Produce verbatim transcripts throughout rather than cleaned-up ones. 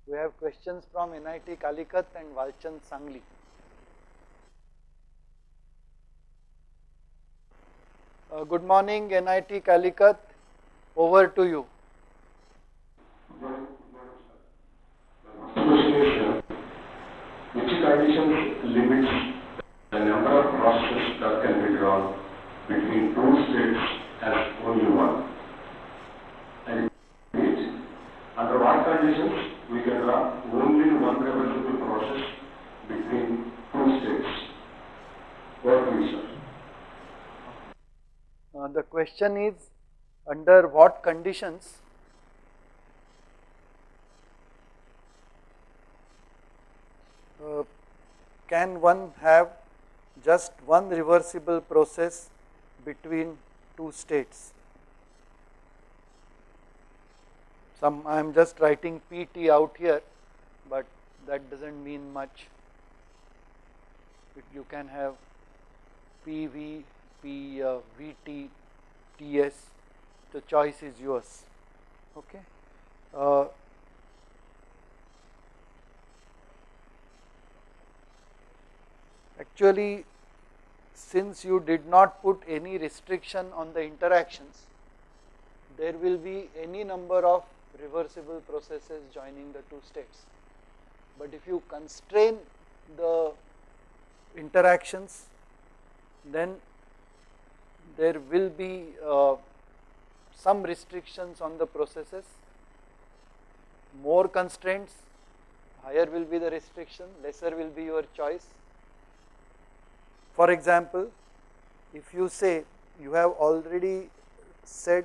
We have questions from N I T Calicut and Walchand Sangli. Uh, good morning, N I T Calicut. Over to you. Which conditions limits the number of processes that can be drawn between two states as only one? And under what conditions we can draw only one reversible process between two states? What do you say? Uh, the question is, under what conditions uh, can one have just one reversible process between two states? Some, I am just writing P T out here, but that does not mean much. It, you can have P V, P, uh, V T, T S, the choice is yours. Okay. Uh, actually, since you did not put any restriction on the interactions, there will be any number of reversible processes joining the two states. But if you constrain the interactions, then there will be uh, some restrictions on the processes. More constraints, higher will be the restriction, lesser will be your choice. For example, if you say you have already said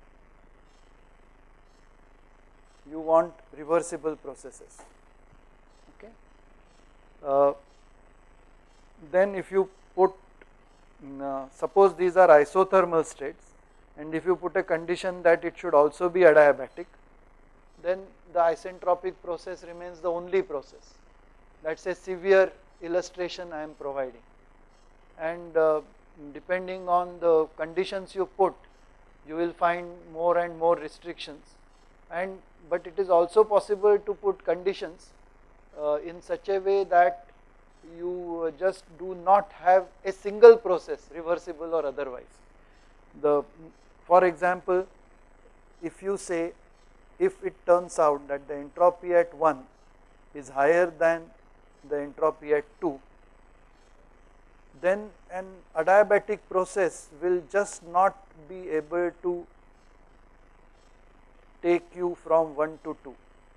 you want reversible processes, okay, uh, then if you put, uh, suppose these are isothermal states, and if you put a condition that it should also be adiabatic, then the isentropic process remains the only process. That is a severe illustration I am providing. And uh, depending on the conditions you put, you will find more and more restrictions. And but it is also possible to put conditions uh, in such a way that you uh, just do not have a single process, reversible or otherwise. The, for example, if you say, if it turns out that the entropy at one is higher than the entropy at two, then an adiabatic process will just not be able to take you from one to two,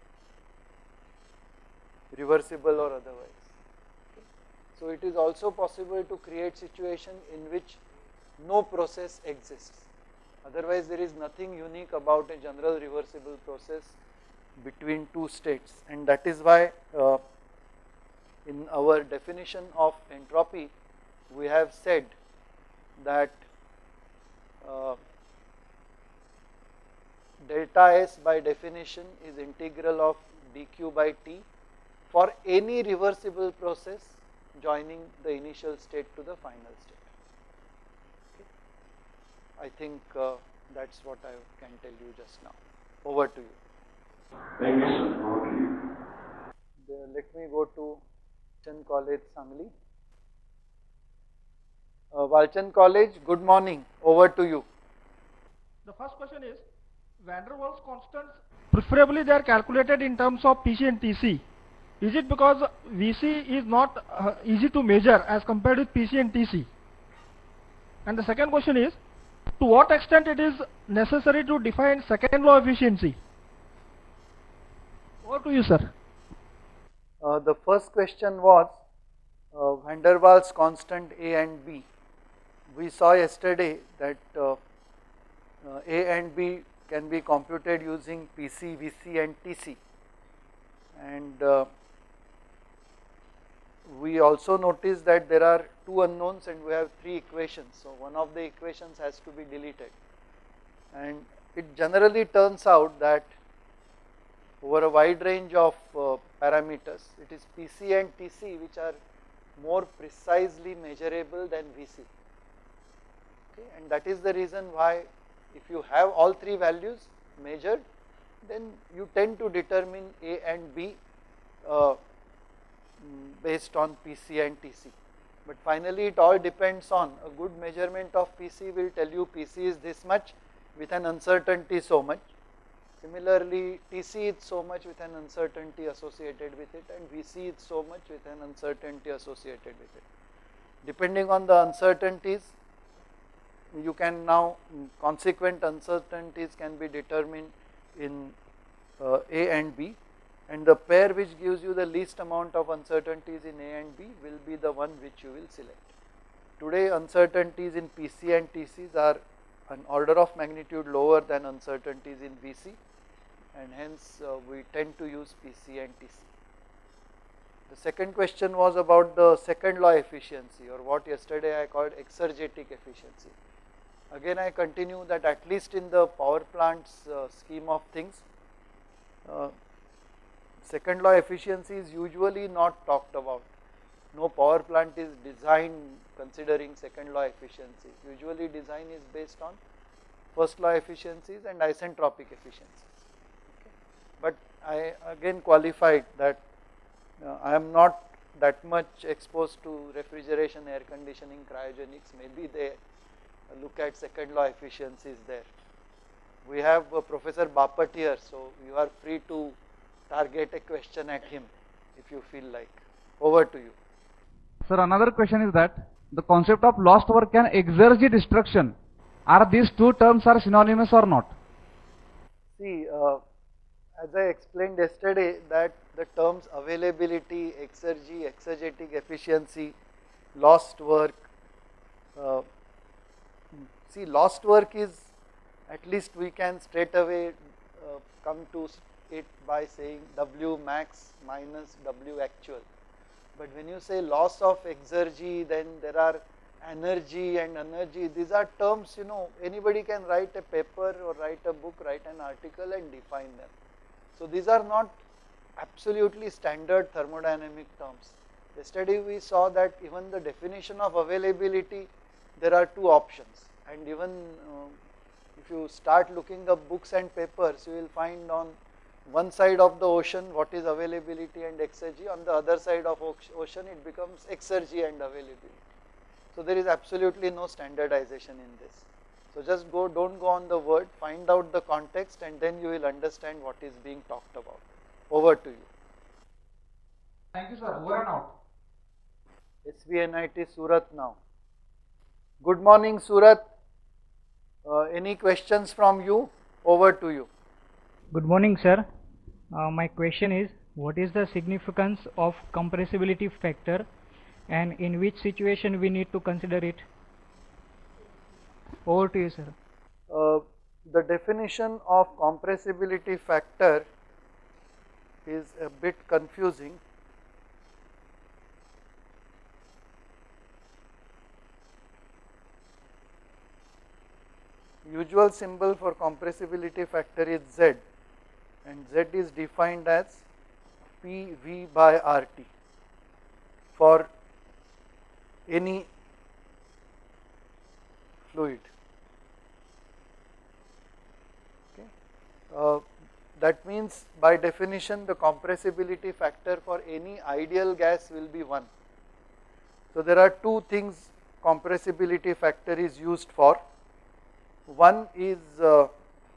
reversible or otherwise. Okay. So it is also possible to create situation in which no process exists. Otherwise there is nothing unique about a general reversible process between two states, and that is why uh, in our definition of entropy we have said that uh, delta S by definition is integral of dq by t for any reversible process joining the initial state to the final state. Okay. I think uh, that is what I can tell you just now. Over to you. Thank you, sir. Over to you. The, let me go to Walchand College, Sangli. Uh, Walchand College, good morning. Over to you. The first question is, van der Waals constants, preferably they are calculated in terms of P C and T C. Is it because V C is not uh, easy to measure as compared with P C and T C? And the second question is, to what extent it is necessary to define second law efficiency? Over to you, sir. Uh, the first question was uh, van der Waals constant A and B. We saw yesterday that uh, uh, A and B can be computed using P C, V C and T C, and uh, we also noticed that there are two unknowns and we have three equations. So one of the equations has to be deleted, and it generally turns out that over a wide range of uh, parameters, it is P C and T C which are more precisely measurable than V C. Okay, and that is the reason why if you have all three values measured, then you tend to determine A and B uh, based on P C and T C. But finally it all depends on a good measurement of P C will tell you P C is this much with an uncertainty so much. Similarly, T C is so much with an uncertainty associated with it, and V C is so much with an uncertainty associated with it. Depending on the uncertainties, you can now, consequent uncertainties can be determined in uh, A and B, and the pair which gives you the least amount of uncertainties in A and B will be the one which you will select. Today uncertainties in P C and T Cs are an order of magnitude lower than uncertainties in V C, and hence uh, we tend to use P C and T C. The second question was about the second law efficiency, or what yesterday I called exergetic efficiency. Again I continue that at least in the power plant's uh, scheme of things, uh, second law efficiency is usually not talked about. No power plant is designed considering second law efficiency. Usually design is based on first law efficiencies and isentropic efficiencies. Okay. But I again qualified that uh, I am not that much exposed to refrigeration, air conditioning, cryogenics. Maybe they look at second law efficiencies there. We have uh, Professor Bapat here, so you are free to target a question at him if you feel like. Over to you. Sir, another question is that the concept of lost work and exergy destruction, are these two terms are synonymous or not? See, uh, as I explained yesterday, that the terms availability, exergy, exergetic efficiency, lost work, uh, see lost work is, at least we can straight away uh, come to it by saying W max minus W actual. But when you say loss of exergy, then there are energy and energy. These are terms, you know, anybody can write a paper or write a book, write an article and define them. So these are not absolutely standard thermodynamic terms. Yesterday we saw that even the definition of availability, there are two options, and even uh, if you start looking up books and papers, you will find on one side of the ocean what is availability and exergy, on the other side of ocean it becomes exergy and availability. So there is absolutely no standardization in this. So just go, don't go on the word, find out the context, and then you will understand what is being talked about. Over to you. Thank you, sir. Over and out. S V N I T Surat now. Good morning, Surat. Uh, any questions from you? Over to you. Good morning, sir. Uh, my question is, what is the significance of compressibility factor, and in which situation we need to consider it? Over to you, sir. Uh, the definition of compressibility factor is a bit confusing. Usual symbol for compressibility factor is Z, and Z is defined as P V by R T for any fluid. Okay. Uh, that means by definition the compressibility factor for any ideal gas will be one. So there are two things compressibility factor is used for. One is uh,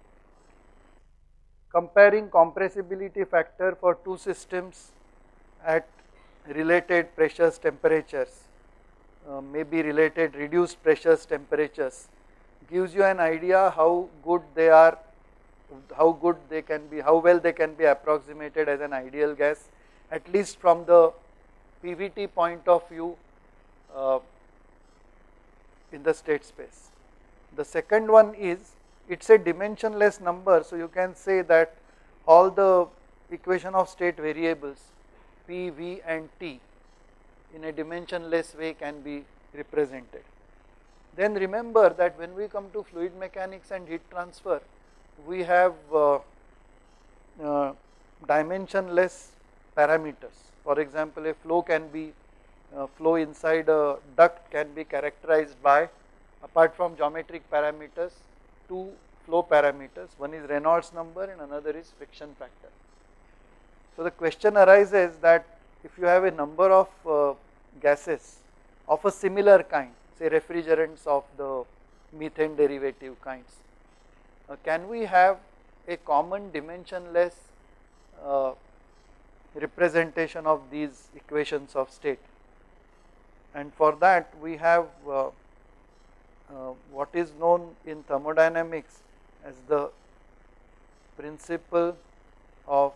comparing compressibility factor for two systems at related pressures, temperatures, uh, maybe related reduced pressures, temperatures, gives you an idea how good they are, how good they can be, how well they can be approximated as an ideal gas, at least from the P V T point of view uh, in the state space. The second one is, it's a dimensionless number, so you can say that all the equation of state variables P, V and T in a dimensionless way can be represented. Then remember that when we come to fluid mechanics and heat transfer, we have uh, uh, dimensionless parameters. For example, a flow can be, uh, flow inside a duct can be characterized by, apart from geometric parameters, two flow parameters. One is Reynolds number and another is friction factor. So the question arises that if you have a number of uh, gases of a similar kind, say refrigerants of the methane derivative kinds, uh, can we have a common dimensionless uh, representation of these equations of state? And for that we have uh, uh, what is known in thermodynamics as the principle of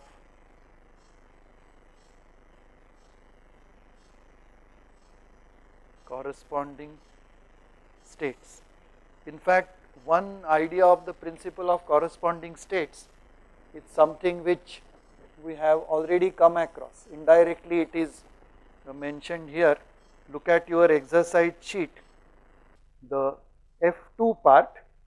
corresponding states. In fact, one idea of the principle of corresponding states is something which we have already come across. Indirectly it is mentioned here. Look at your exercise sheet, the F two part,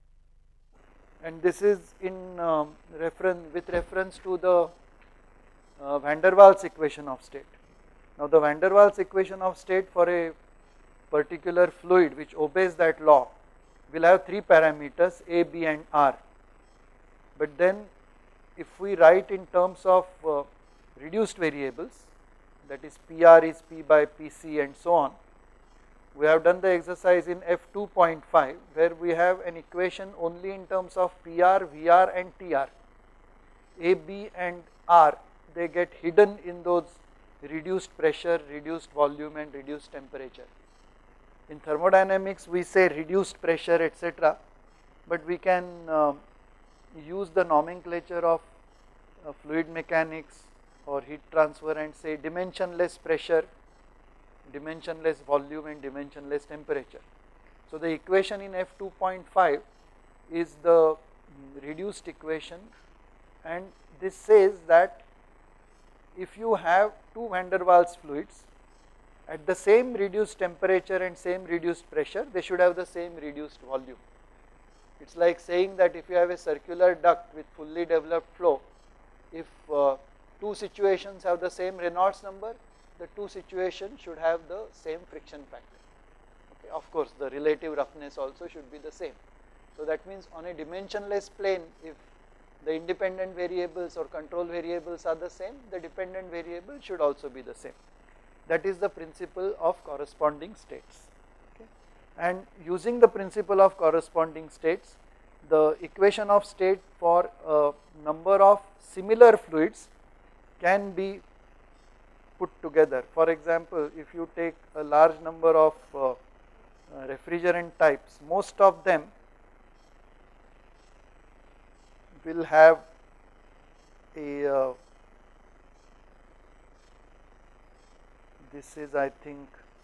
and this is in um, reference with reference to the uh, van der Waals equation of state. Now the van der Waals equation of state for a particular fluid which obeys that law will have three parameters A, B and R. But then if we write in terms of uh, reduced variables, that is P R is P by P C and so on, we have done the exercise in F two point five where we have an equation only in terms of P R, V R and T R. A, B and R, they get hidden in those reduced pressure, reduced volume and reduced temperature. In thermodynamics we say reduced pressure etc, but we can uh, use the nomenclature of uh, fluid mechanics or heat transfer and say dimensionless pressure, dimensionless volume and dimensionless temperature. So the equation in F two point five is the reduced equation, and this says that if you have two van der Waals fluids at the same reduced temperature and same reduced pressure, they should have the same reduced volume. It is like saying that if you have a circular duct with fully developed flow, if uh, two situations have the same Reynolds number, the two situations should have the same friction factor. Okay. Of course, the relative roughness also should be the same. So that means on a dimensionless plane, if the independent variables or control variables are the same, the dependent variable should also be the same. That is the principle of corresponding states. Okay. And using the principle of corresponding states, the equation of state for a number of similar fluids can be put together. For example, if you take a large number of uh, uh, refrigerant types, most of them will have a uh, this is I think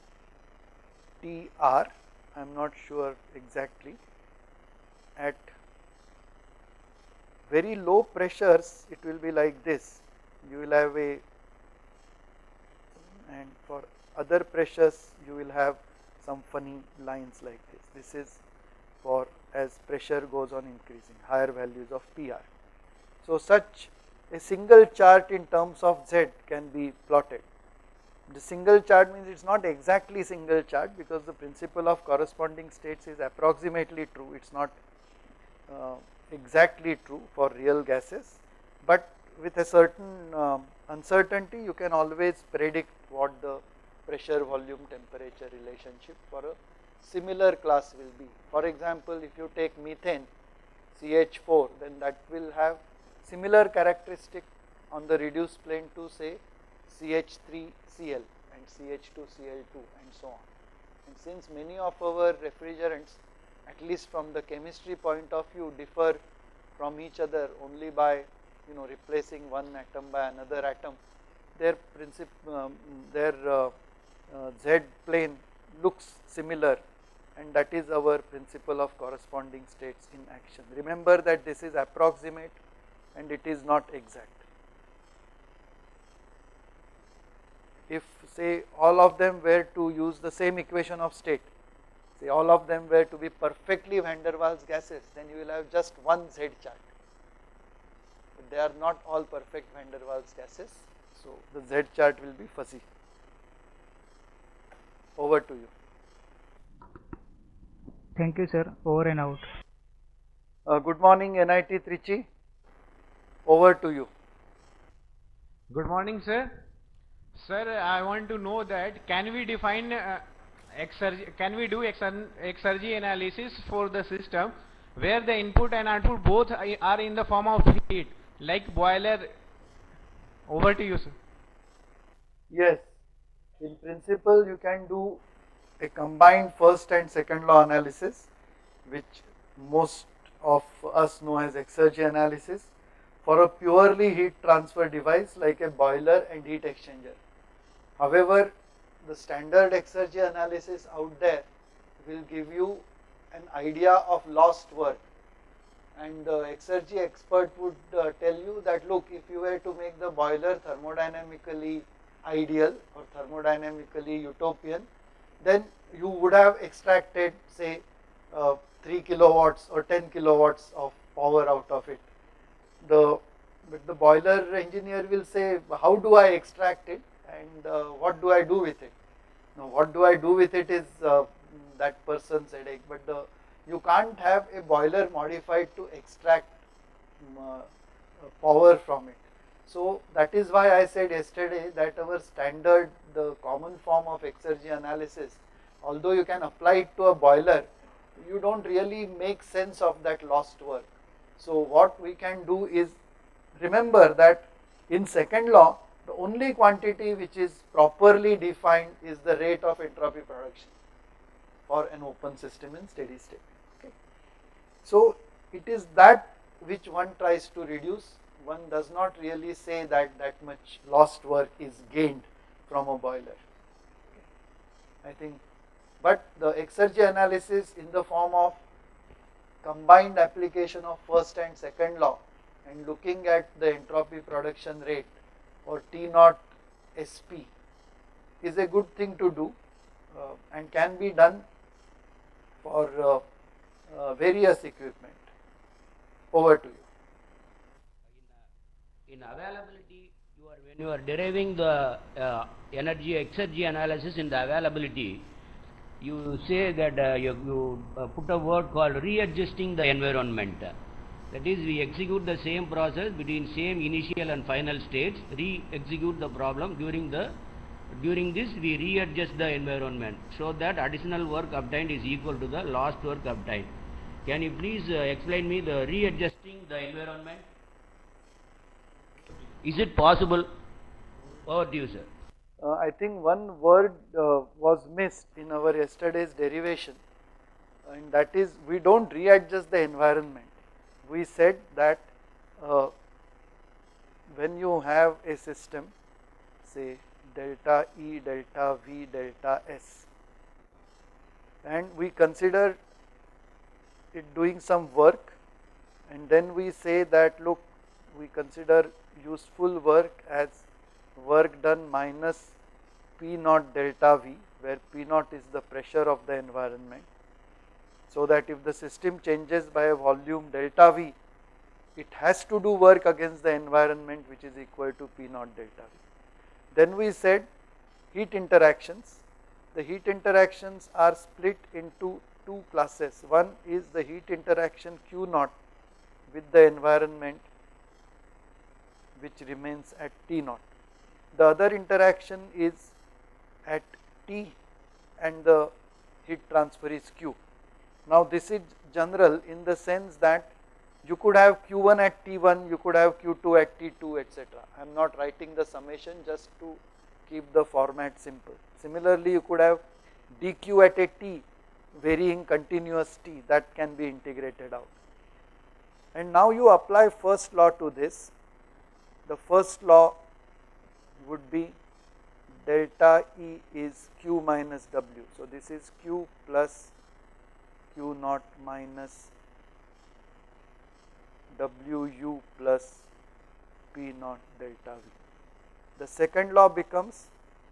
T R, I am not sure exactly. At very low pressures it will be like this, you will have a, and for other pressures you will have some funny lines like this. This is for as pressure goes on increasing, higher values of P R. So such a single chart in terms of Z can be plotted. The single chart means it is not exactly single chart, because the principle of corresponding states is approximately true, it is not uh, exactly true for real gases, but with a certain um, uncertainty you can always predict what the pressure volume temperature relationship for a similar class will be. For example, if you take methane C H four, then that will have similar characteristic on the reduced plane to say C H three C L and C H two C L two and so on. And since many of our refrigerants, at least from the chemistry point of view, differ from each other only by you know replacing one atom by another atom, their princip um, their uh, uh, Z plane looks similar, and that is our principle of corresponding states in action. Remember that this is approximate and it is not exact. If say all of them were to use the same equation of state, say all of them were to be perfectly van der Waals gases, then you will have just one Z chart. But they are not all perfect van der Waals gases, so the Z chart will be fuzzy. Over to you. Thank you, sir. Over and out. Uh, good morning N I T Trichy, over to you. Good morning, sir. Sir, I want to know that can we define uh, exergy, can we do exer exergy analysis for the system where the input and output both are in the form of heat, like boiler? Over to you, sir. Yes, in principle you can do a combined first and second law analysis, which most of us know as exergy analysis, for a purely heat transfer device like a boiler and heat exchanger. However, the standard exergy analysis out there will give you an idea of lost work, and the exergy expert would uh, tell you that look, if you were to make the boiler thermodynamically ideal or thermodynamically utopian, then you would have extracted say uh, three kilowatts or ten kilowatts of power out of it. The, but the boiler engineer will say, how do I extract it and uh, what do I do with it? Now what do I do with it is uh, that person's headache, but the, you can't have a boiler modified to extract um, uh, power from it. So that is why I said yesterday that our standard, the common form of exergy analysis, although you can apply it to a boiler, you don't really make sense of that lost work. So what we can do is remember that in second law, the only quantity which is properly defined is the rate of entropy production for an open system in steady state. Okay. So it is that which one tries to reduce. One does not really say that that much lost work is gained from a boiler. Okay. I think, but the exergy analysis in the form of combined application of first and second law and looking at the entropy production rate or T naught S P is a good thing to do uh, and can be done for uh, uh, various equipment. Over to you. In availability, you are, when you are deriving the uh, energy exergy analysis in the availability, you say that uh, you, you uh, put a word called readjusting the environment. That is, we execute the same process between same initial and final states, re-execute the problem during the during this we readjust the environment so that additional work obtained is equal to the lost work obtained. Can you please uh, explain me the readjusting the environment? Is it possible? Over to you, sir. Uh, I think one word uh, was missed in our yesterday's derivation, and that is we don't readjust the environment. We said that uh, when you have a system, say delta E, delta V, delta S, and we consider it doing some work, and then we say that look, we consider useful work as work done minus P naught delta V, where P naught is the pressure of the environment, so that if the system changes by a volume delta V, it has to do work against the environment which is equal to P naught delta V. Then we said heat interactions. The heat interactions are split into two classes. One is the heat interaction Q naught with the environment which remains at T naught. The other interaction is at T and the heat transfer is Q. Now this is general in the sense that you could have Q one at T one, you could have Q two at T two, et cetera. I am not writing the summation just to keep the format simple. Similarly, you could have dQ at a T varying continuous T, that can be integrated out. And now you apply first law to this. The first law would be delta E is Q minus W. So this is Q plus Q naught minus W U plus P naught delta V. The second law becomes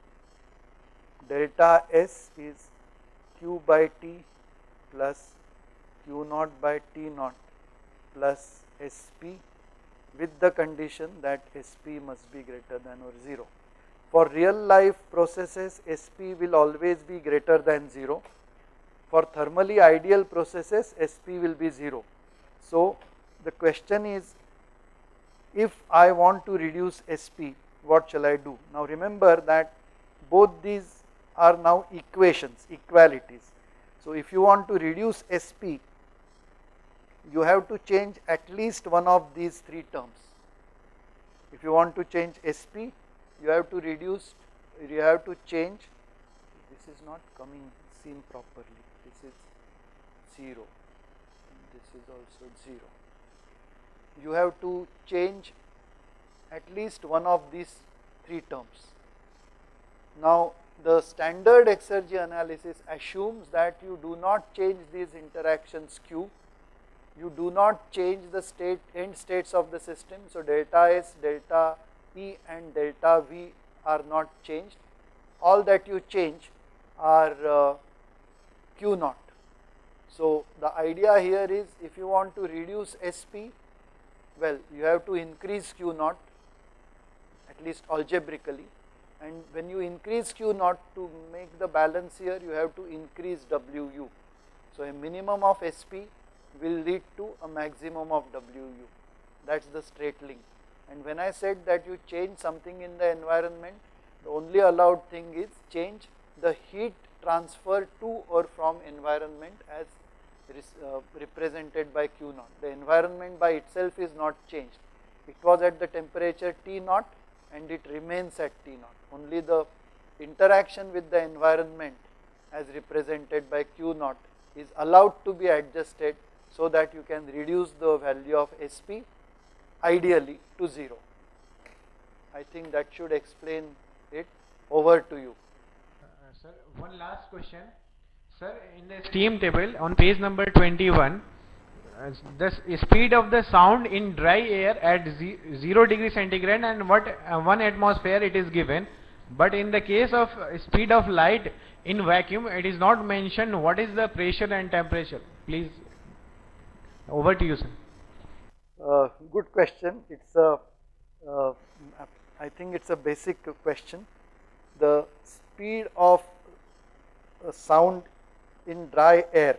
delta S is Q by T plus Q naught by T naught plus S P, with the condition that S P must be greater than or zero. For real life processes, S P will always be greater than zero. For thermally ideal processes, S P will be zero. So the question is, if I want to reduce S P, what shall I do? Now remember that both these are now equations, equalities. So if you want to reduce S P, you have to change at least one of these three terms. If you want to change S P, you have to reduce, you have to change, this is not coming seen properly, this is zero, this is also zero. You have to change at least one of these three terms. Now the standard exergy analysis assumes that you do not change these interactions Q, you do not change the state end states of the system. So delta S, delta E and delta V are not changed. All that you change are uh, Q naught. So the idea here is, if you want to reduce S P, well, you have to increase Q naught, at least algebraically, and when you increase Q naught, to make the balance here, you have to increase W U. So a minimum of S P will lead to a maximum of W U. That's the straight link. And when I said that you change something in the environment, the only allowed thing is change the heat transfer to or from environment as uh, represented by Q naught. The environment by itself is not changed. It was at the temperature T naught and it remains at T naught. Only the interaction with the environment as represented by Q naught is allowed to be adjusted, so that you can reduce the value of S P ideally to zero. I think that should explain it. Over to you. Uh, sir, one last question. Sir, in the steam table on page number twenty-one, uh, the s- speed of the sound in dry air at ze zero degree centigrade and what uh, one atmosphere it is given, but in the case of uh, speed of light in vacuum, it is not mentioned what is the pressure and temperature. Please, over to you, sir. Uh, good question. It's a, uh, I think it's a basic question. The speed of uh, sound in dry air,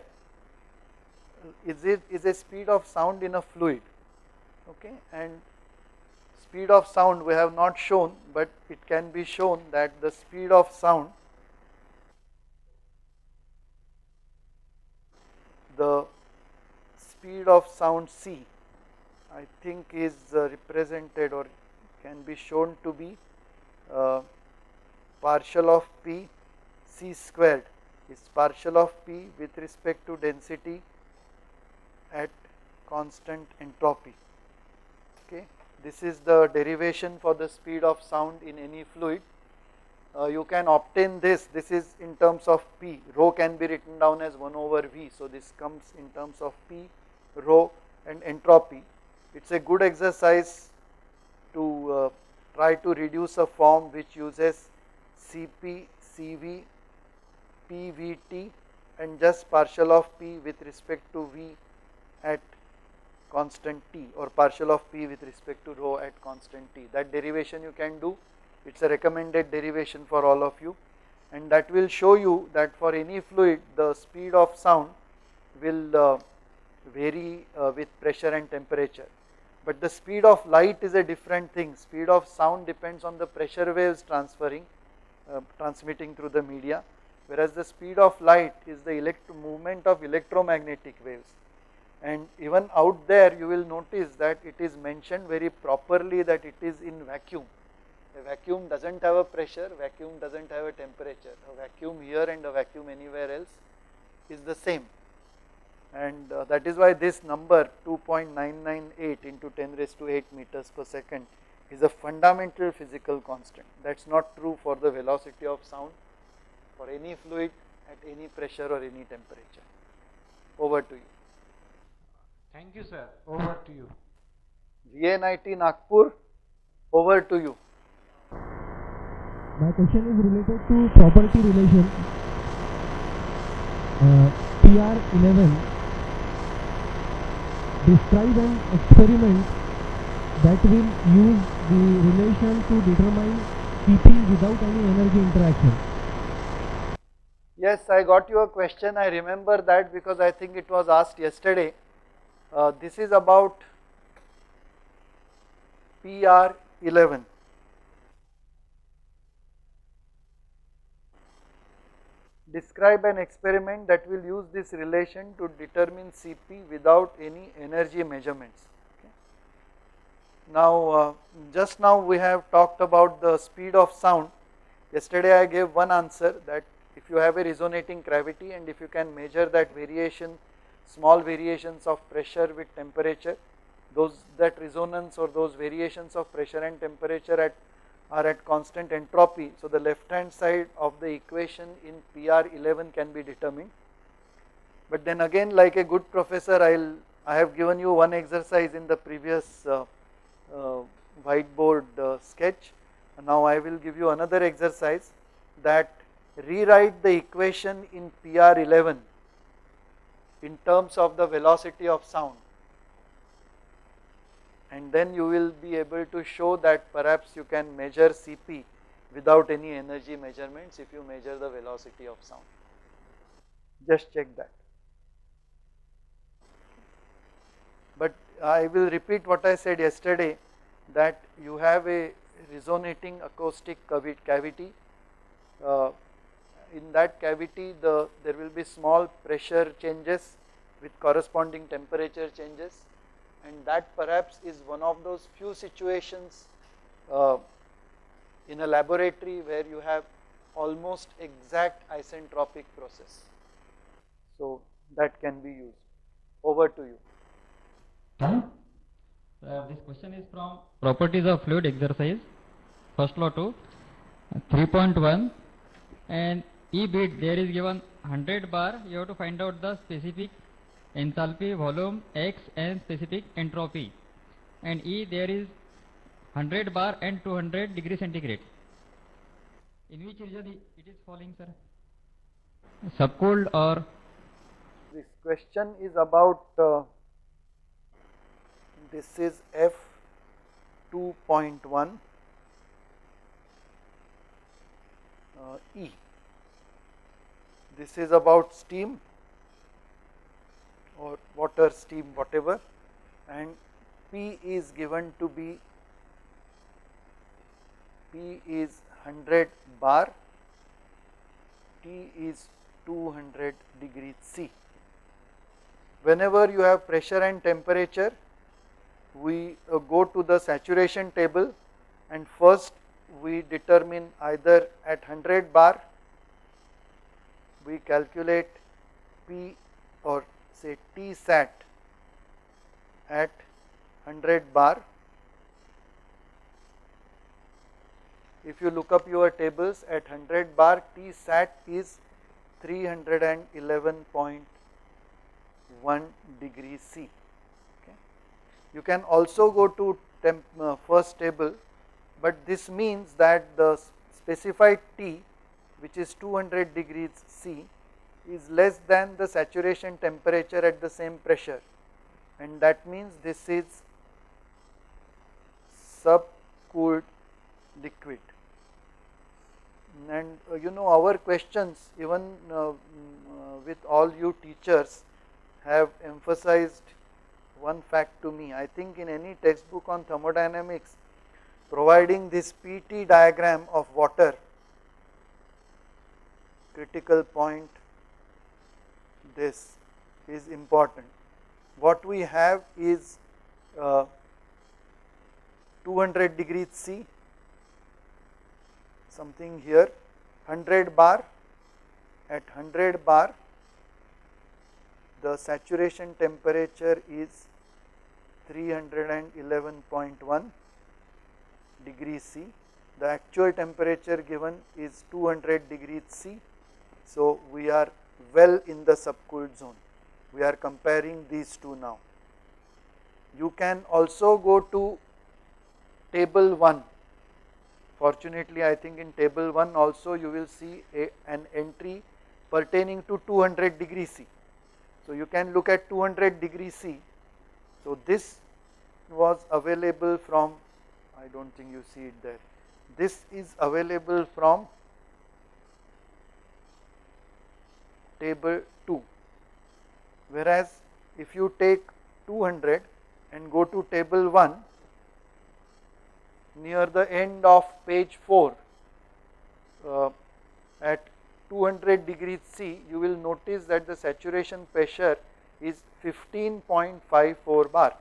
is it is a speed of sound in a fluid, okay, and speed of sound we have not shown, but it can be shown that the speed of sound, the speed of sound C, I think is uh, represented or can be shown to be uh, partial of P C squared is partial of P with respect to density at constant entropy. Okay, this is the derivation for the speed of sound in any fluid. Uh, you can obtain this, this is in terms of P, rho can be written down as one over V, so this comes in terms of P, rho and entropy. It is a good exercise to uh, try to reduce a form which uses C P, C V, P V T and just partial of P with respect to V at constant T, or partial of P with respect to rho at constant T. That derivation you can do. It is a recommended derivation for all of you, and that will show you that for any fluid the speed of sound will uh, vary uh, with pressure and temperature. But the speed of light is a different thing. Speed of sound depends on the pressure waves transferring, uh, transmitting through the media, whereas the speed of light is the elect movement of electromagnetic waves. And even out there you will notice that it is mentioned very properly that it is in vacuum. A vacuum does not have a pressure, vacuum does not have a temperature. A vacuum here and a vacuum anywhere else is the same. And uh, that is why this number two point nine nine eight into ten raised to eight meters per second is a fundamental physical constant. That is not true for the velocity of sound for any fluid at any pressure or any temperature. Over to you. Thank you, sir. Over to you. V N I T Nagpur, over to you. My question is related to property relation. Uh, P R eleven, describe an experiment that will use the relation to determine keeping without any energy interaction. Yes, I got your question. I remember that because I think it was asked yesterday. uh, this is about P R eleven. Describe an experiment that will use this relation to determine C P without any energy measurements. Okay. Now, uh, just now we have talked about the speed of sound. Yesterday I gave one answer, that if you have a resonating cavity and if you can measure that variation, small variations of pressure with temperature, those that resonance or those variations of pressure and temperature at are at constant entropy. So the left hand side of the equation in P R eleven can be determined. But then again, like a good professor, I'll I have given you one exercise in the previous uh, uh, whiteboard uh, sketch. Now I will give you another exercise, that rewrite the equation in P R eleven in terms of the velocity of sound, and then you will be able to show that perhaps you can measure C P without any energy measurements if you measure the velocity of sound. Just check that. But I will repeat what I said yesterday, that you have a resonating acoustic cavity. Uh, in that cavity, the there will be small pressure changes with corresponding temperature changes, and that perhaps is one of those few situations uh, in a laboratory where you have almost exact isentropic process. So that can be used. Over to you. Uh, this question is from properties of fluid exercise, first law two, three point one, and E bit there is given one hundred bar. You have to find out the specific enthalpy, volume, X, and specific entropy. And E there is one hundred bar and two hundred degree centigrade. In which region it is falling, sir? Subcooled or? This question is about, uh, this is F two point one uh, E. This is about steam or water, steam, whatever, and P is given to be, P is one hundred bar, T is two hundred degrees C. Whenever you have pressure and temperature, we uh, go to the saturation table, and first we determine either at one hundred bar, we calculate P or say T sat at one hundred bar. If you look up your tables, at one hundred bar T sat is three hundred eleven point one degrees C. Okay. You can also go to temp, uh, first table, but this means that the specified T, which is two hundred degrees C, is less than the saturation temperature at the same pressure, and that means this is subcooled liquid. And uh, you know, our questions, even uh, uh, with all you teachers, have emphasized one fact to me. I think in any textbook on thermodynamics, providing this P T diagram of water, critical point, this is important. What we have is uh, two hundred degrees C, something here, one hundred bar. At one hundred bar, the saturation temperature is three hundred eleven point one degrees C. The actual temperature given is two hundred degrees C. So we are well in the subcooled zone. We are comparing these two now. You can also go to table one. Fortunately, I think in table one also you will see a, an entry pertaining to two hundred degrees C. So you can look at two hundred degrees C. So this was available from, I don't think you see it there. This is available from table two. Whereas if you take two hundred and go to table one, near the end of page four, uh, at two hundred degrees C, you will notice that the saturation pressure is fifteen point five four bar.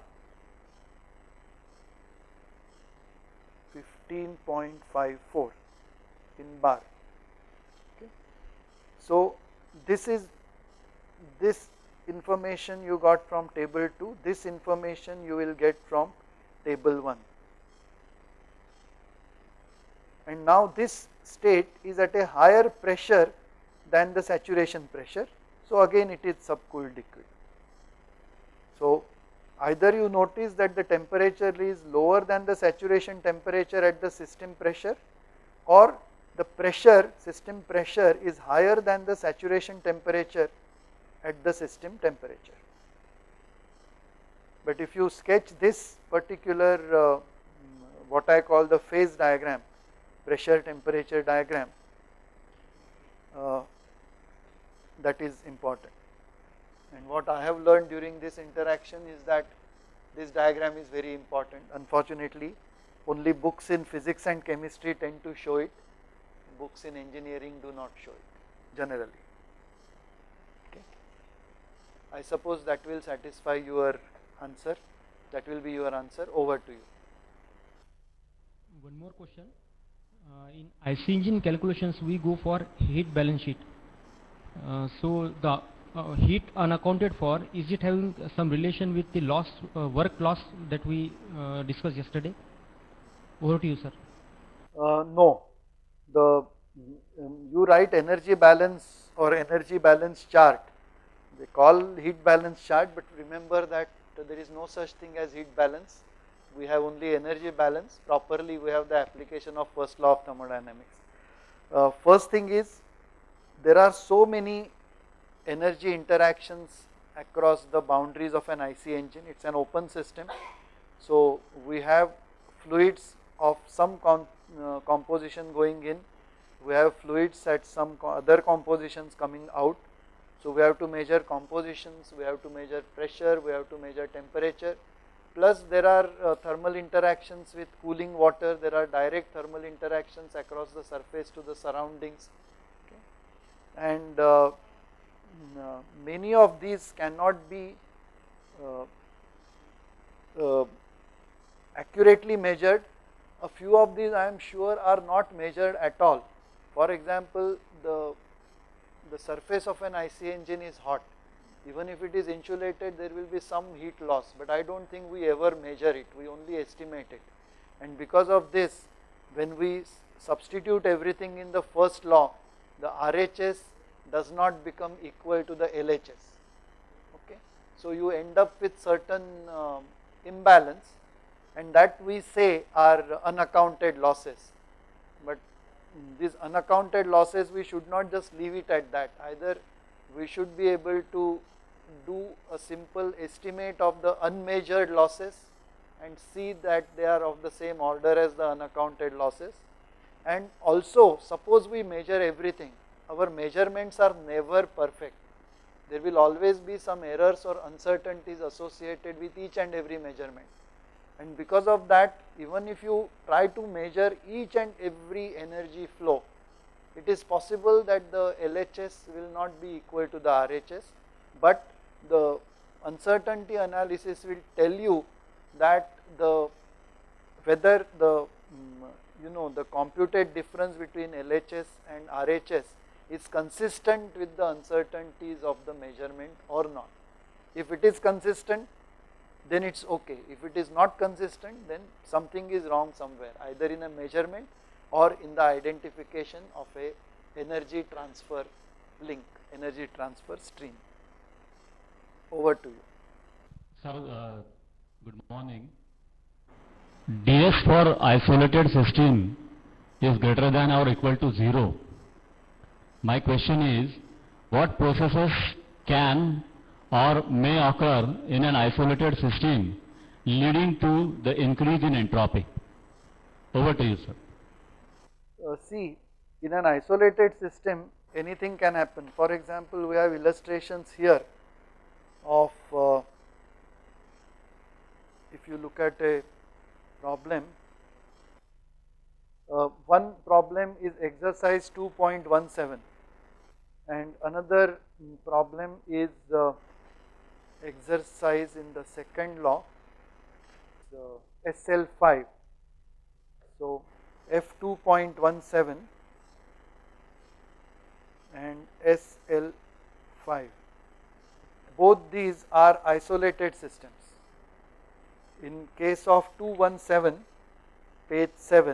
fifteen point five four in bar. Okay. So this is this information you got from table two, this information you will get from table one. And now this state is at a higher pressure than the saturation pressure, so again it is subcooled liquid. So either you notice that the temperature is lower than the saturation temperature at the system pressure, or the pressure, system pressure is higher than the saturation temperature at the system temperature. But if you sketch this particular uh, what I call the phase diagram, pressure temperature diagram, uh, that is important. And what I have learned during this interaction is that this diagram is very important. Unfortunately, only books in physics and chemistry tend to show it, books in engineering do not show it generally. Okay. I suppose that will satisfy your answer, that will be your answer. Over to you. One more question. Uh, in I C engine calculations, we go for heat balance sheet. Uh, so the uh, heat unaccounted for, is it having some relation with the loss, uh, work loss that we uh, discussed yesterday? Over to you, sir. Uh, no, the um, you write energy balance or energy balance chart. They call heat balance chart, but remember that there is no such thing as heat balance. We have only energy balance. Properly, we have the application of first law of thermodynamics. Uh, first thing is, there are so many energy interactions across the boundaries of an I C engine. It's an open system. So we have fluids of some com uh, composition going in. We have fluids at some co other compositions coming out. So we have to measure compositions, we have to measure pressure, we have to measure temperature. Plus there are uh, thermal interactions with cooling water, there are direct thermal interactions across the surface to the surroundings. Okay. And uh, uh, many of these cannot be uh, uh, accurately measured. A few of these I am sure are not measured at all. For example, the, the surface of an I C engine is hot. Even if it is insulated, there will be some heat loss, but I do not think we ever measure it, we only estimate it. And because of this, when we substitute everything in the first law, the R H S does not become equal to the L H S. Okay. So you end up with certain um, imbalance, and that we say are unaccounted losses. But these unaccounted losses, we should not just leave it at that. Either we should be able to do a simple estimate of the unmeasured losses and see that they are of the same order as the unaccounted losses. And also, suppose we measure everything, our measurements are never perfect. There will always be some errors or uncertainties associated with each and every measurement. And because of that, even if you try to measure each and every energy flow, it is possible that the L H S will not be equal to the R H S, but the uncertainty analysis will tell you that the whether the you know the computed difference between L H S and R H S is consistent with the uncertainties of the measurement or not. If it is consistent, then it's okay. If it is not consistent, then something is wrong somewhere, either in a measurement or in the identification of a energy transfer link, energy transfer stream. Over to you. Sir, uh, good morning. D S for isolated system is greater than or equal to zero. My question is, what processes can or may occur in an isolated system leading to the increase in entropy? Over to you, sir. Uh, see, in an isolated system, anything can happen. For example, we have illustrations here of uh, if you look at a problem, uh, one problem is exercise two point one seven and another problem is uh, exercise in the second law, the S L five. So F two point one seven and S L five, both these are isolated systems. In case of two one seven, page seven,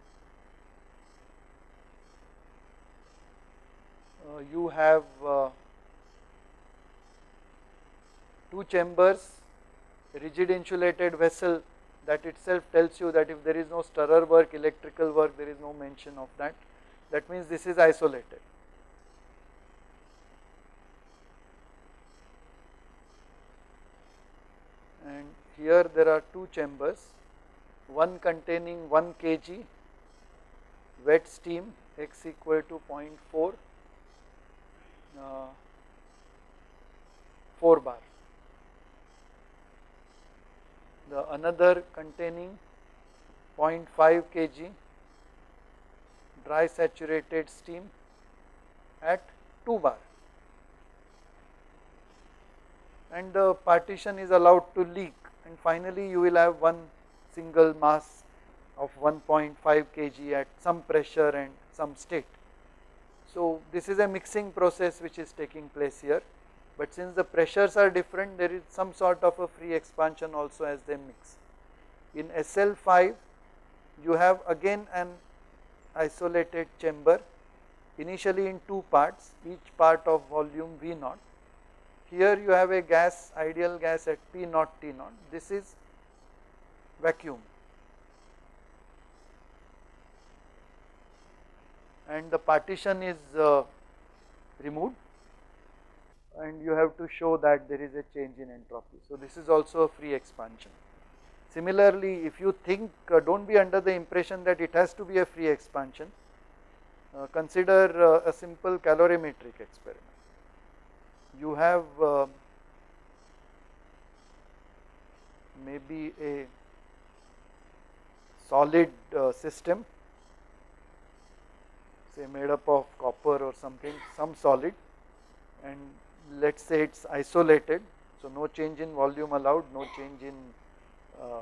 uh, you have uh, two chambers, rigid insulated vessel, that itself tells you that if there is no stirrer work, electrical work, there is no mention of that. That means this is isolated. And here there are two chambers, one containing one kilogram wet steam, x equal to zero point four, uh, four bar. The another containing zero point five kilogram dry saturated steam at two bar, and the partition is allowed to leak, and finally you will have one single mass of one point five kilogram at some pressure and some state. So this is a mixing process which is taking place here, but since the pressures are different, there is some sort of a free expansion also as they mix. In S L five you have again an isolated chamber, initially in two parts, each part of volume V naught. Here you have a gas, ideal gas at P naught T naught, this is vacuum, and the partition is uh, removed, and you have to show that there is a change in entropy. So this is also a free expansion. Similarly, if you think, uh, do not be under the impression that it has to be a free expansion, uh, consider uh, a simple calorimetric experiment. You have uh, maybe a solid uh, system, say made up of copper or something, some solid, and let us say it is isolated, so no change in volume allowed, no change in uh,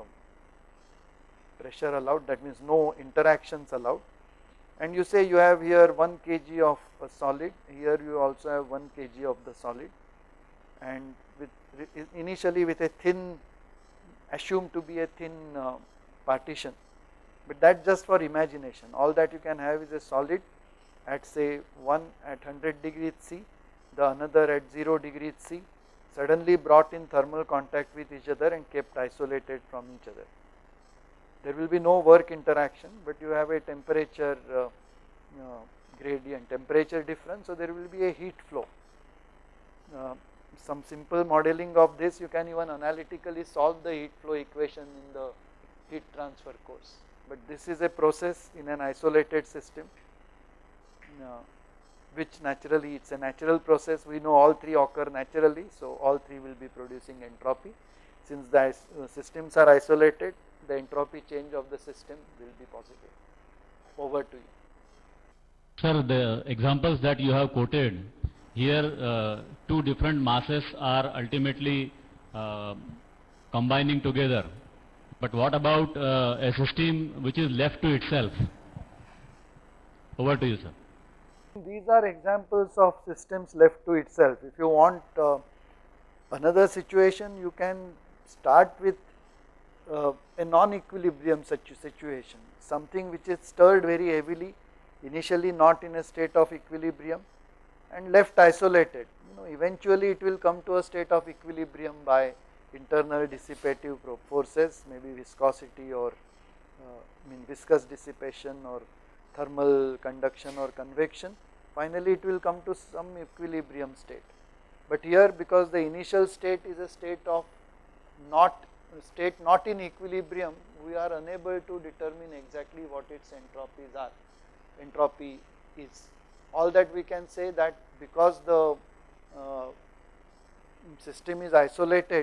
pressure allowed, that means no interactions allowed, and you say you have here one kilogram of a solid, here you also have one kilogram of the solid, and with initially with a thin, assumed to be a thin uh, partition, but that just for imagination. All that you can have is a solid at say one at one hundred degrees C, the another at zero degrees C, suddenly brought in thermal contact with each other and kept isolated from each other. There will be no work interaction, but you have a temperature uh, uh, gradient, temperature difference, so there will be a heat flow. Uh, some simple modeling of this, you can even analytically solve the heat flow equation in the heat transfer course, but this is a process in an isolated system, uh, which naturally it is a natural process. We know all three occur naturally, so all three will be producing entropy. Since the uh, systems are isolated, the entropy change of the system will be positive. Over to you. Sir, the examples that you have quoted, here uh, two different masses are ultimately uh, combining together, but what about uh, a system which is left to itself? Over to you, sir. These are examples of systems left to itself. If you want uh, another situation, you can start with uh, a non-equilibrium such situation, something which is stirred very heavily, initially not in a state of equilibrium and left isolated. You know, eventually it will come to a state of equilibrium by internal dissipative forces, maybe viscosity or uh, mean viscous dissipation or thermal conduction or convection. Finally it will come to some equilibrium state, but here because the initial state is a state of not state not in equilibrium, we are unable to determine exactly what its entropies are. Entropy is all that we can say, that because the uh, system is isolated,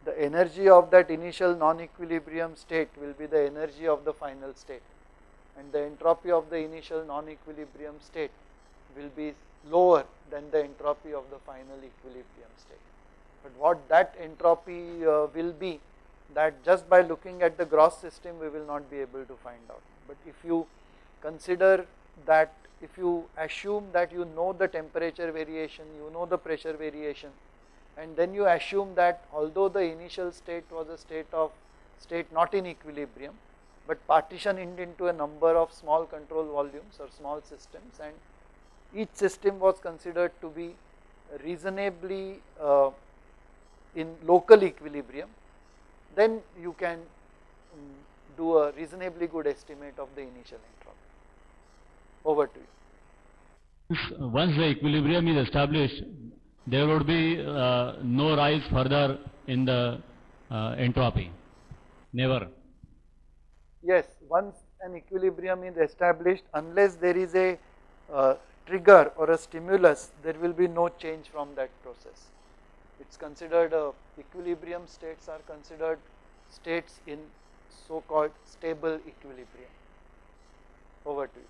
the energy of that initial non-equilibrium state will be the energy of the final state, and the entropy of the initial non-equilibrium state will be lower than the entropy of the final equilibrium state. But what that entropy uh, will be, that just by looking at the gross system we will not be able to find out. But if you consider that, if you assume that you know the temperature variation, you know the pressure variation, and then you assume that although the initial state was a state of state not in equilibrium, but partitioned into a number of small control volumes or small systems, and each system was considered to be reasonably uh, in local equilibrium, then you can um, do a reasonably good estimate of the initial entropy. Over to you. Once the equilibrium is established, there would be uh, no rise further in the uh, entropy. Never. Yes, once an equilibrium is established, unless there is a uh, trigger or a stimulus, there will be no change from that process. It's considered uh, equilibrium states are considered states in so-called stable equilibrium. Over to you.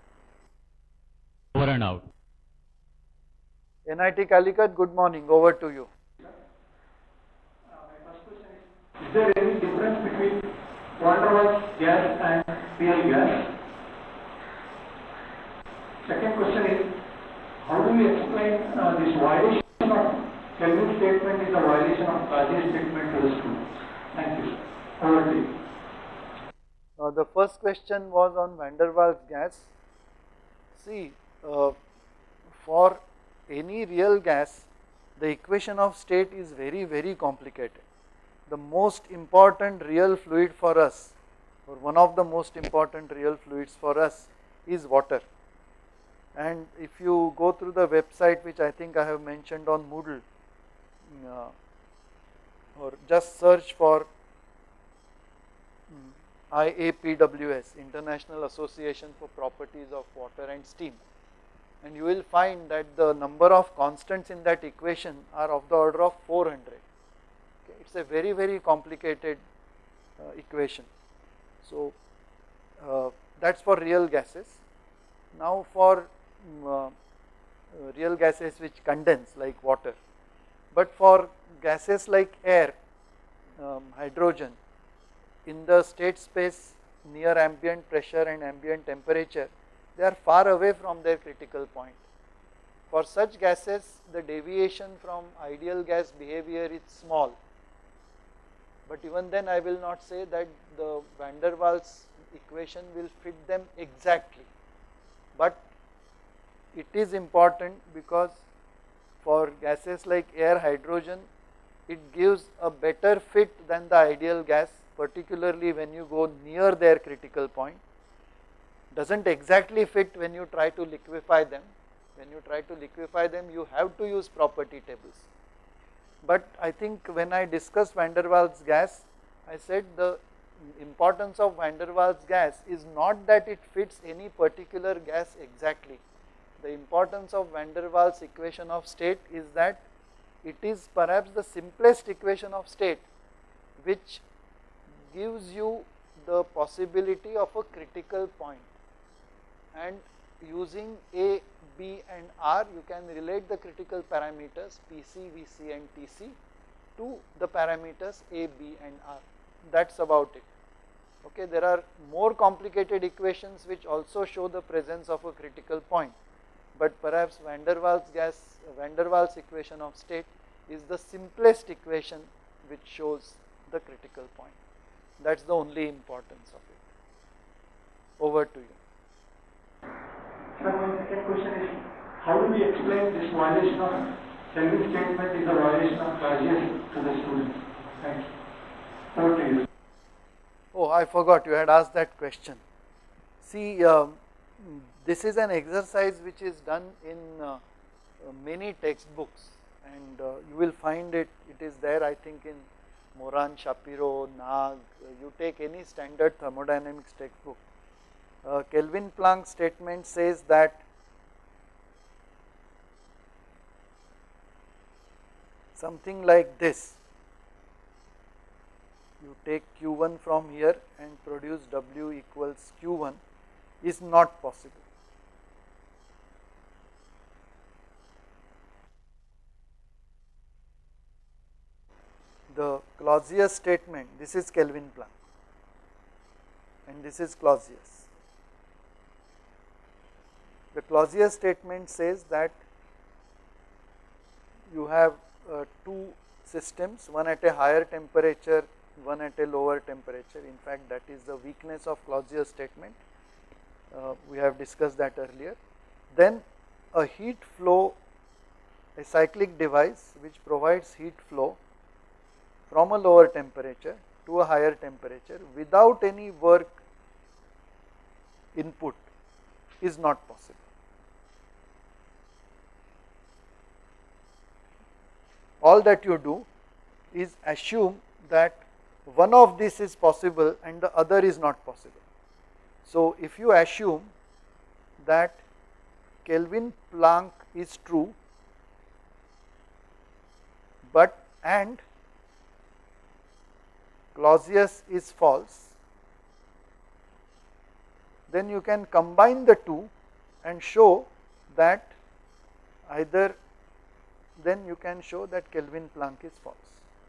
Over and out. N I T Calicut, good morning. Over to you. Is there any difference between van der Waals gas and real gas? Second question is, how do you explain uh, this violation of Kelvin statement is a violation of Cauchy statement to the student? Thank you. Over to you. Uh, the first question was on van der Waals gas. See, uh, for any real gas, the equation of state is very, very complicated. The most important real fluid for us, or one of the most important real fluids for us, is water. And if you go through the website, which I think I have mentioned on Moodle, uh, or just search for um, I A P W S, International Association for Properties of Water and Steam, and you will find that the number of constants in that equation are of the order of four hundred. Okay, it's a very, very complicated uh, equation. So uh, that's for real gases. Now for um, uh, uh, real gases which condense like water, but for gases like air, um, hydrogen, in the state space near ambient pressure and ambient temperature, they are far away from their critical point. For such gases, the deviation from ideal gas behavior is small, but even then I will not say that the van der Waals equation will fit them exactly, but it is important because for gases like air, hydrogen, it gives a better fit than the ideal gas, particularly when you go near their critical point. Doesn't exactly fit when you try to liquefy them. When you try to liquefy them, you have to use property tables. But I think when I discussed van der Waals gas, I said the importance of van der Waals gas is not that it fits any particular gas exactly. The importance of van der Waals equation of state is that it is perhaps the simplest equation of state which gives you the possibility of a critical point, and using A, B and R you can relate the critical parameters P C, V C and T C to the parameters A, B and R. That is about it. Okay, there are more complicated equations which also show the presence of a critical point, but perhaps van der Waals gas, van der Waals equation of state is the simplest equation which shows the critical point. That is the only importance of it. Over to you. Sir, my second question is, how do we explain this violation of Kelvin statement is a violation of Cauchy to the students? Thank you. Over to you. Oh, I forgot you had asked that question. See, um, this is an exercise which is done in uh, many textbooks, and uh, you will find it, it is there I think in Moran, Shapiro, Nag, uh, you take any standard thermodynamics textbook. Uh, Kelvin Planck statement says that something like this, you take Q one from here and produce W equals Q one is not possible. The Clausius statement, this is Kelvin Planck and this is Clausius. The Clausius statement says that you have uh, two systems, one at a higher temperature, one at a lower temperature. In fact, that is the weakness of Clausius statement. Uh, we have discussed that earlier. Then a heat flow, a cyclic device which provides heat flow from a lower temperature to a higher temperature without any work input is not possible. All that you do is assume that one of this is possible and the other is not possible. So if you assume that Kelvin Planck is true, but and Clausius is false, then you can combine the two and show that either then you can show that Kelvin Planck is false,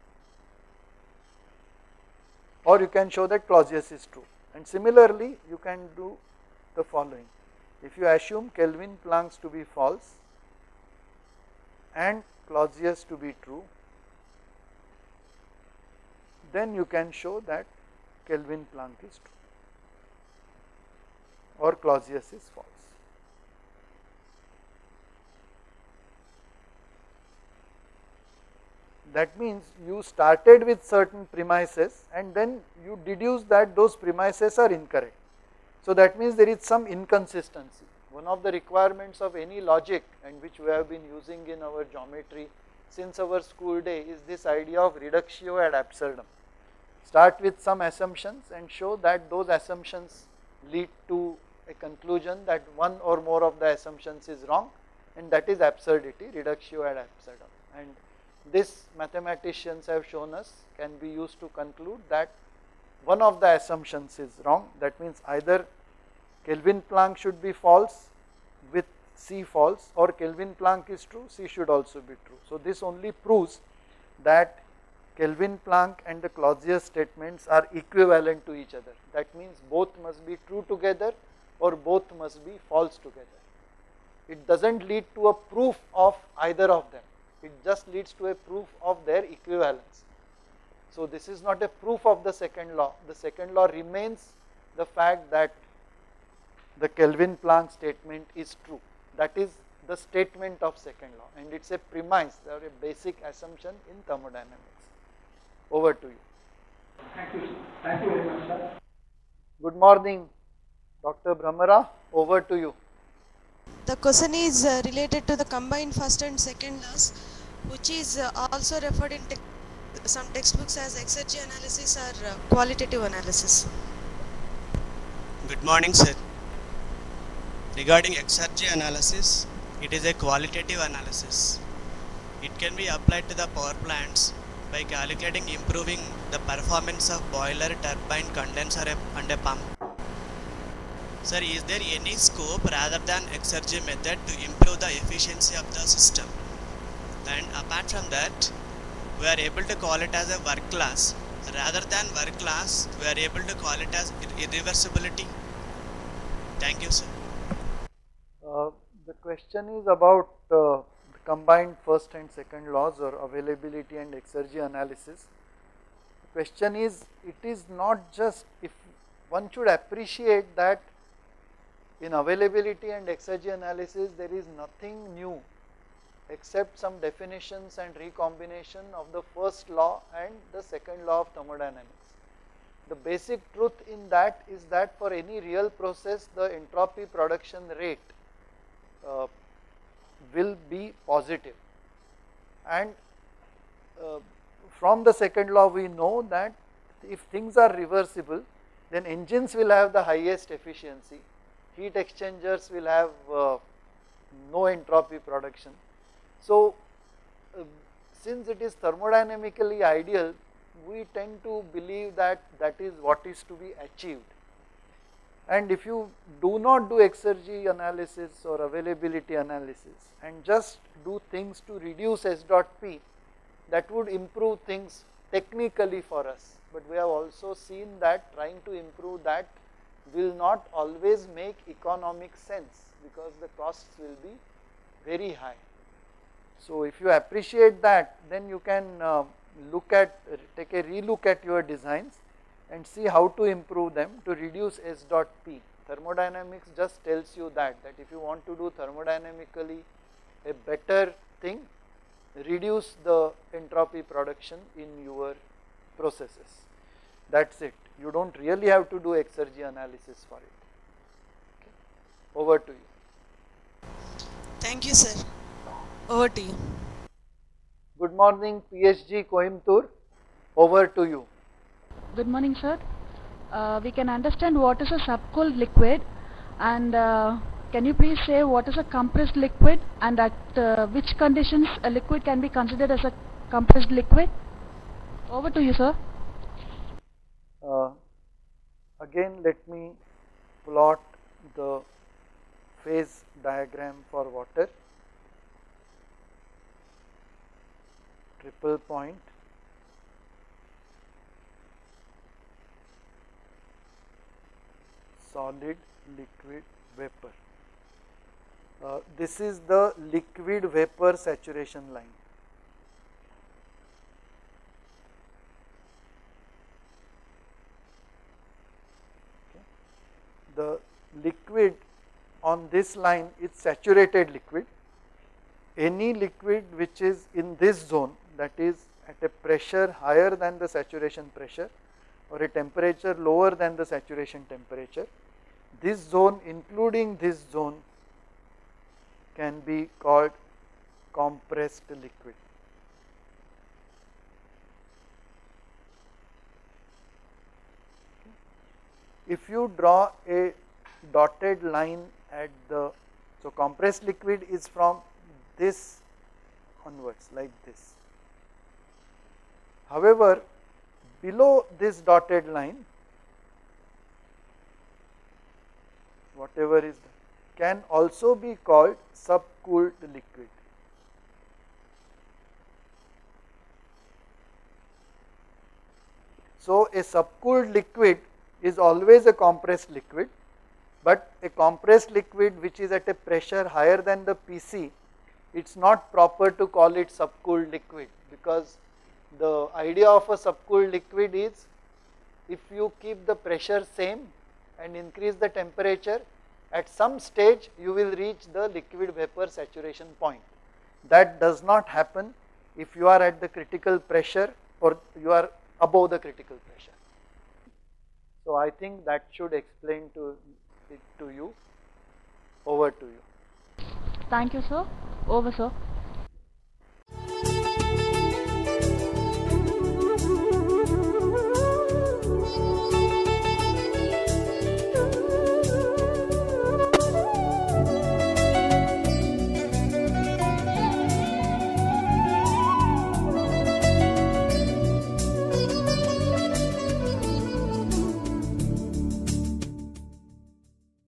or you can show that Clausius is true. And similarly you can do the following: if you assume Kelvin Planck to be false and Clausius to be true, then you can show that Kelvin Planck is true or Clausius is false. That means you started with certain premises and then you deduce that those premises are incorrect. So that means there is some inconsistency. One of the requirements of any logic, and which we have been using in our geometry since our school day, is this idea of reductio ad absurdum. Start with some assumptions and show that those assumptions lead to a conclusion that one or more of the assumptions is wrong, and that is absurdity, reductio ad absurdum. And this mathematicians have shown us can be used to conclude that one of the assumptions is wrong. That means either Kelvin Planck should be false with C false, or Kelvin Planck is true, C should also be true. So this only proves that Kelvin Planck and the Clausius statements are equivalent to each other. That means both must be true together or both must be false together. It does not lead to a proof of either of them. It just leads to a proof of their equivalence. So this is not a proof of the second law. The second law remains the fact that the Kelvin Planck statement is true. That is the statement of second law, and it is a premise or a basic assumption in thermodynamics. Over to you. Thank you, sir. Thank you very much, sir. Good morning, Doctor Brahmara. Over to you. The question is uh, related to the combined first and second laws, which is uh, also referred in te some textbooks as exergy analysis or uh, qualitative analysis. Good morning, sir. Regarding exergy analysis, it is a qualitative analysis. It can be applied to the power plants by calculating improving the performance of boiler, turbine, condenser and a pump. Sir, is there any scope rather than exergy method to improve the efficiency of the system? And apart from that, we are able to call it as a work class. Rather than work class, we are able to call it as irreversibility. Thank you, sir. Uh, the question is about uh, the combined first and second laws, or availability and exergy analysis. The question is, it is not just, if one should appreciate that in availability and exergy analysis there is nothing new except some definitions and recombination of the first law and the second law of thermodynamics. The basic truth in that is that for any real process the entropy production rate uh, will be positive, and uh, from the second law we know that if things are reversible, then engines will have the highest efficiency, heat exchangers will have uh, no entropy production. So uh, since it is thermodynamically ideal, we tend to believe that that is what is to be achieved. And if you do not do exergy analysis or availability analysis and just do things to reduce S dot P, that would improve things technically for us. But we have also seen that trying to improve that will not always make economic sense because the costs will be very high. So if you appreciate that, then you can uh, look at, take a relook at your designs and see how to improve them to reduce S dot P. Thermodynamics just tells you that, that if you want to do thermodynamically a better thing, reduce the entropy production in your processes. That's it. You don't really have to do exergy analysis for it. Okay. Over to you. Thank you, sir. Over to you. Good morning, P H G Coimbatore. Over to you. Good morning, sir. Uh, we can understand what is a subcooled liquid, and uh, can you please say what is a compressed liquid, and at uh, which conditions a liquid can be considered as a compressed liquid? Over to you, sir. Uh, again, let me plot the phase diagram for water. Triple point. Solid, liquid, vapor. Uh, this is the liquid vapor saturation line. Okay. The liquid on this line is saturated liquid. Any liquid which is in this zone, that is at a pressure higher than the saturation pressure or a temperature lower than the saturation temperature, this zone including this zone can be called compressed liquid. If you draw a dotted line at the, so compressed liquid is from this onwards like this. However, below this dotted line, whatever is there, can also be called subcooled liquid. So a subcooled liquid is always a compressed liquid, but a compressed liquid which is at a pressure higher than the P C, it's not proper to call it subcooled liquid, because the idea of a subcooled liquid is if you keep the pressure same and increase the temperature, at some stage you will reach the liquid vapor saturation point. That does not happen if you are at the critical pressure or you are above the critical pressure. So I think that should explain to it to you. Over to you. Thank you, sir. Over, sir.